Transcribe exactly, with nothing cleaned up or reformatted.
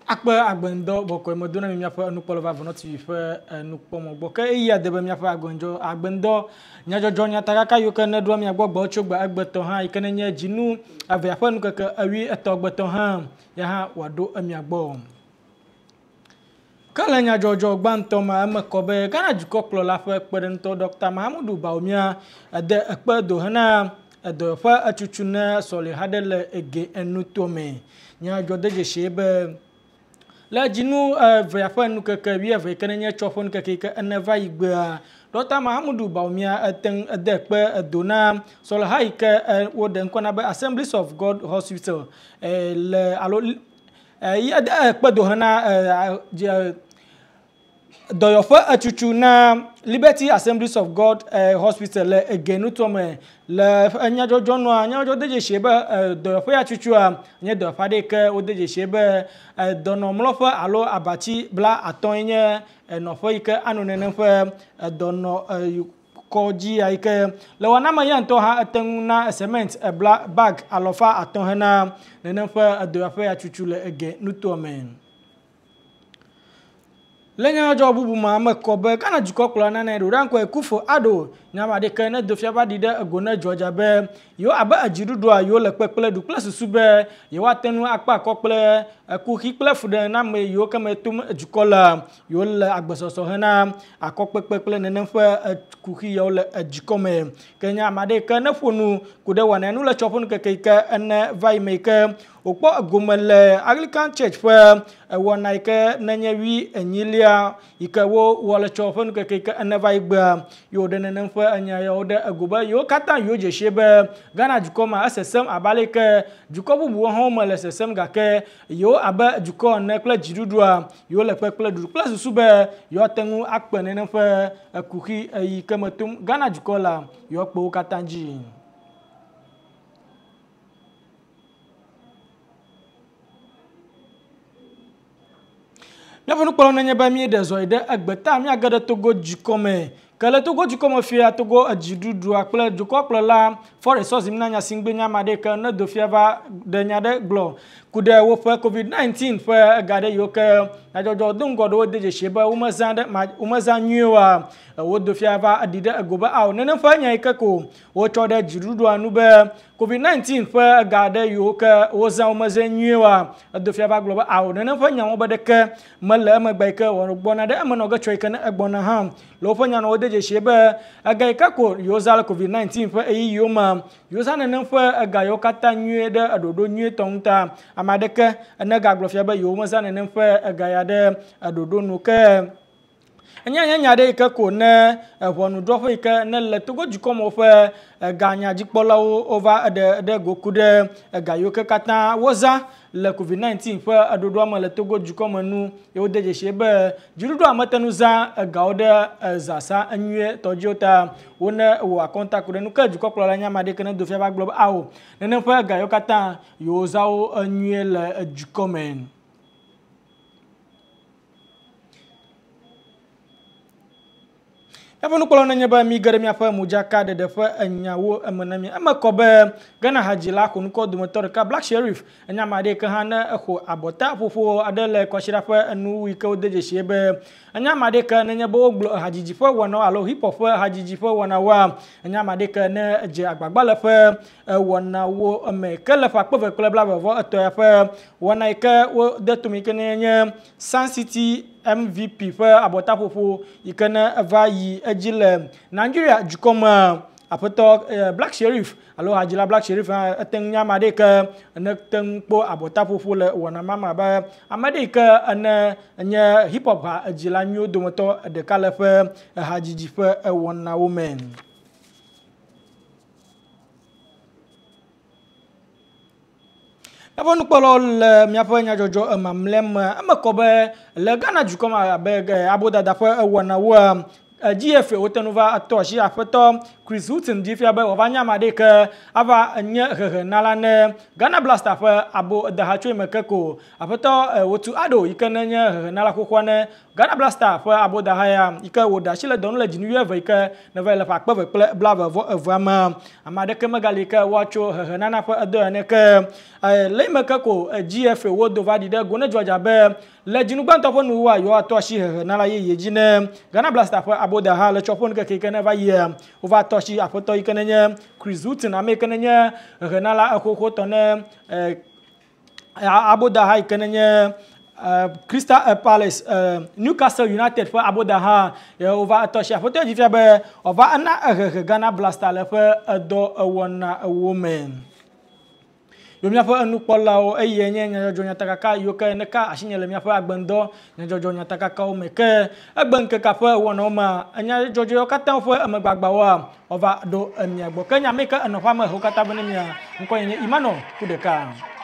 akpe agbendo boko modona mi afa nukpolo va vono ti fe nukpomo boke iya de mi afa agonjo agbendo nyajojo nyataka ka yo kan do mi agbogbo chogba agbeto ha ikene nya jinu ave afa nukaka awi eto agbeto ha ya ha wado mi agbo kala nyajojo gbanto ma amekobe kana jukoklo la fe pedento Doctor Mahamudu Bawumia de ekpedo hana edo fa achuchuna soli hadele ege enutome nyajo de shebe la jinu ve afa nukaka wi ave kana nya chofon kake eneva igba Doctor Mahamudu Bawumia eten de ekpe edona soli haika wo de nkona be Assemblies of God Hospital le alo ya de ekpedo hana doyofa achuchu na Liberty Assemblies of God uh, Hospital egenu tome le nyajojo no nyajojo deje shebe doyofa achuchu a nye doyofa de ke o deje shebe dono mlofa alo abachi bla atonye nofo ike anonene fe dono koji aike le wana ma yanto ha atenguna cement bla bag alofa atonhena nene fe doyofa achuchu le egenu tome lenya jobu bu ma makobe kana jukoklo na na ran ko Akufo Addo nyama de kan do fiaba di de agona Georgia be yo aba ajirudu ayo le pepele du plus sube yo watenu akpa kokple akuhi ple fude na me yo kama tum jukola yo le agbesoso hena akokpepele nene fa kuhi yo le ajikome kenya amade kan fonu kude wana nu le chofonu keke ene vai make okpo agomele Anglican Church fa wona ike nanya wi enyilia ike wo wala chofonu keke ene vai gba yo de nene fa anya yo de agoba yo kata yo je shebe Ghana jukoma asesem abaleke jukobu bu ho mele sesem gake yo aba juko ne kla jirudua yo le pekle du plus sube yo tengu akpe nene fa akuhi yi kamatum Ghana jukola yo kpo katanji Nyafonu kpolo na nyeba mi de zo ide agbeta mi agada Togo jukome kale Togo jukome fia Togo ajidudu akple jukoklo la for resources mi na nya singbe nya made ka na do fia va de nya de glo kude wo fa covid nineteen fa gade yo ka na jojo dungo do de je sheba umazan de umazan nyuwa wo do fia va adide agoba aw nene fa nya ikako wo choda jidudu anu be covid nineteen fa gade yo ka wo za umazan nyuwa do fia va global aw nene fa nya wo bade ka mala ma gba ka wo gbona de amano ga choi ka na gbona ha lo fa nya no de je sheba aga ikako yo za covid nineteen fa eyi yo ma yo za nene fa aga yo kata nyue de adodo nyue tonta amadeke anaga glofia ba yo maza nene fa aga ya de adodo no ke anya anya nya de ikako ne ehonu dofo ike ne le Togo jukomo fa ganya jikpola over de de gokude aga yo ke kata woza le covid nineteen fa adodo ama le Togo jukomo nu yo de je shebe jirudo amatanu za aga ode zasa anwie tojota wona wa contact de nu ka jukoklo la nya made kana do fia ba globe awo nene fa aga yo kata yo zawo anwie le jukomen Yabonu kpolo na nyeba mi gare mi afa mujaka de defa anyawo amanami amakobe Ghana hajila ko nuko dumotor ka Black Sheriff anya made ka hana eho abota fofo adele ko shira fa anu wi ka odeje shebe anya made ka na nyeba oglo hajiji fa wona alo hip hop fa hajiji fa wona wa anya made ka na je agbagba le fa wona wo me kele fa kpove kele bla vo ato ya fa wona ka wo de tumi kenye Sun City M V P fa abota fofo ikana vayi ejile Nigeria jukoma apoto Black Sheriff alo ajila Black Sheriff ateng nyamade ka ne tengpo abota fofo le wona mama ba amade ka ana nya hip hop ajila nyu domoto de kala fa hajiji fa wona women Abonu kpolo le miafa nya jojo mamlem amakobe le Ghana jukoma be aboda da fa wona wa G F otenuva atoshi afeto Chris Hughton di fia be ova nya ma de ke ava nye hehe nala ne Ghana Blaster fe abo da ha chwe mekeko apeto wotu ado ikene nye hehe nala kokwa ne Ghana Blaster fe abo da ha ya ike woda shile don le jinu ye ve ike ne ve le fa kpe ve bla ve vo ama amade ke megali ke wacho hehe nana fe edo ne ke le mekeko G F A wo do va di de go ne Georgia be le jinu gbanto fo nu wa yo ato shi hehe nala ye ye jine Ghana Blaster fe abo da ha le chopon ke ke ne va ye over toshi apoto ikene nye Chris Hughton ame ikene nye renala akoko tone abo da ha ikene nye Crystal Palace Newcastle United for abo da ha over toshi apoto di fia be over ana Ghana Blaster le fe do wona woman yo mia fa anu kpola o eye nye nya jojo nya takaka yo ke ne ka ashinyele mia fa agbendo nya jojo nya takaka o me ke agben ke ka fa wona o ma nya jojo ka tan fa amagbagba wa ova do emia gbo ke nya me ke eno fa ma ho kata bene mia nko yen imano kudeka